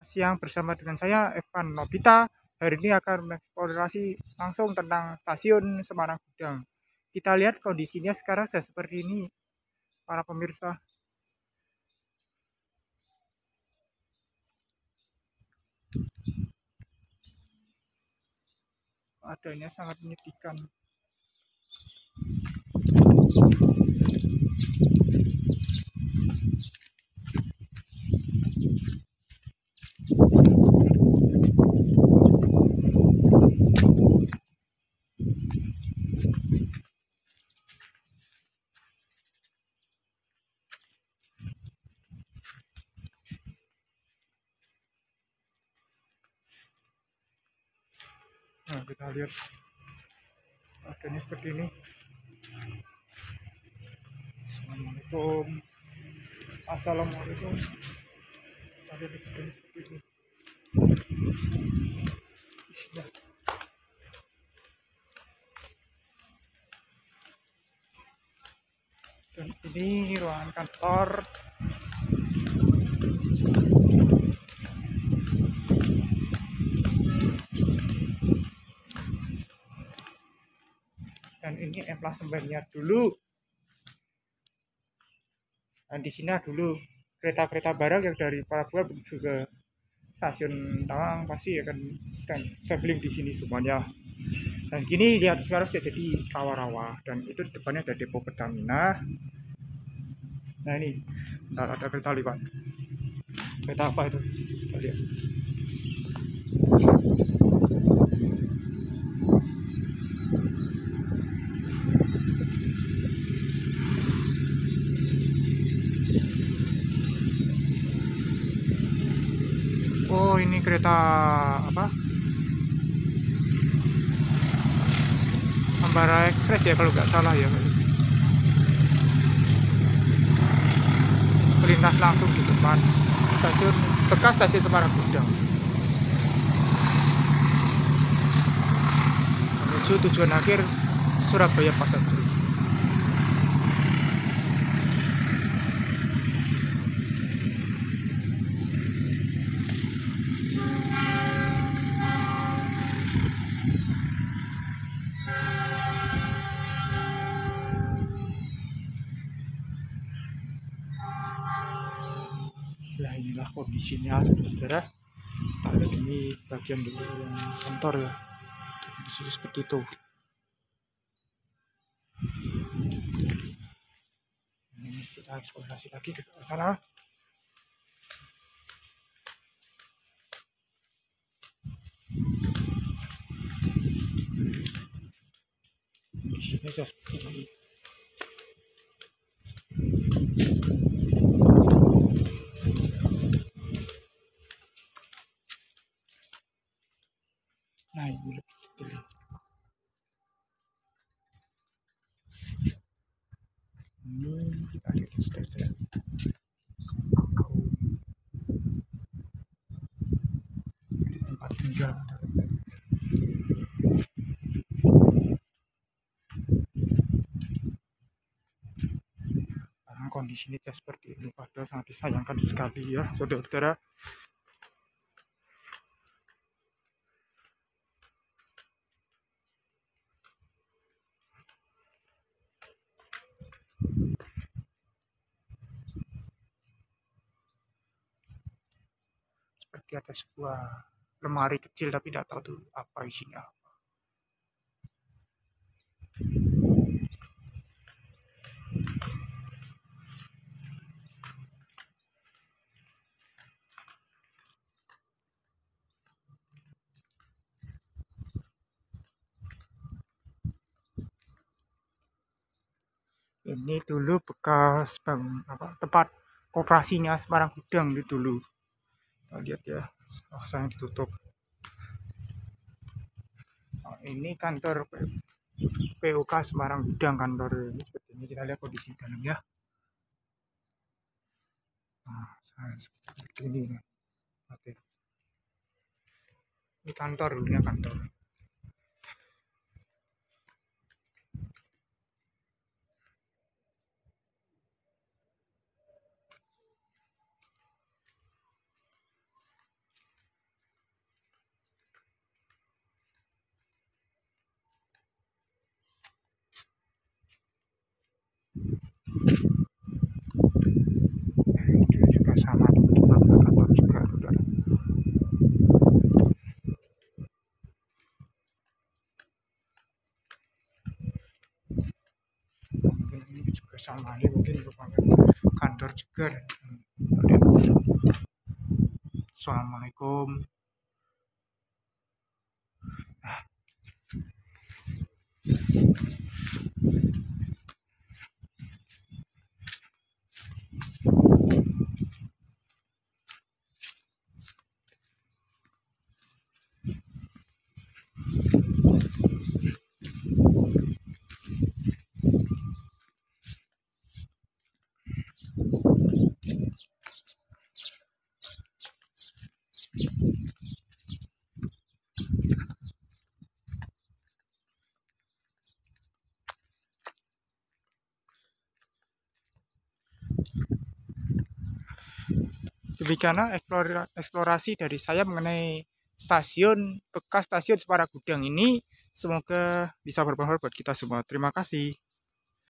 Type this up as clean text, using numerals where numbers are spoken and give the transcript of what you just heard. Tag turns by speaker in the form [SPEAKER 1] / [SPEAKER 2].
[SPEAKER 1] Siang bersama dengan saya Evan Nobita. Hari ini akan mengeksplorasi langsung tentang stasiun Semarang Gudang. Kita lihat kondisinya sekarang sudah seperti ini, para pemirsa. Adanya sangat menyedihkan. Nah, kita lihat adanya seperti ini. Assalamualaikum. Assalamualaikum. Kita lihat adanya seperti ini. Bismillah. Dan ini ruangan kantor. Dan ini emplasemennya dulu. Dan di sini dulu kereta-kereta barang yang dari Palabuhan menuju ke stasiun Tawang pasti akan traveling di sini semuanya. Dan gini lihat sekarang sudah jadi rawa-rawa dan itu depannya ada depo Pertamina. Nah ini, ntar ada kereta lewat. Kereta apa itu? Kita lihat. Oh ini kereta apa? Ambara Express ya kalau nggak salah ya. Melintas langsung di depan stasiun bekas stasiun Semarang Gudang menuju tujuan akhir Surabaya Pasar Turi. Nah inilah kondisinya saudara-saudara. Kita lihat ini bagian dulu yang kantor ya. Kondisi seperti itu. Ini kita eksplorasi lagi ke sana. Di sini saya seperti ini. Nah ini lebih detail. Ini kita lihat saudara. Di tempat tinggal. Karena kondisinya seperti ini, padahal sangat disayangkan sekali ya saudara-saudara. Seperti ada sebuah lemari kecil tapi tidak tahu tuh apa isinya. Ini dulu bekas tempat koperasinya Semarang Gudang di dulu. Kita lihat ya, sayang ditutup. Nah, ini kantor POK Semarang Gudang kantor ini seperti ini. Kita lihat kondisi dalam ya. Nah, seperti ini. Oke. Ini kantor dulunya kantor. sama ini mungkin merupakan kantor juga. Assalamualaikum. Demikianlah eksplorasi dari saya mengenai bekas stasiun Separa Gudang ini. Semoga bisa bermanfaat buat kita semua. Terima kasih.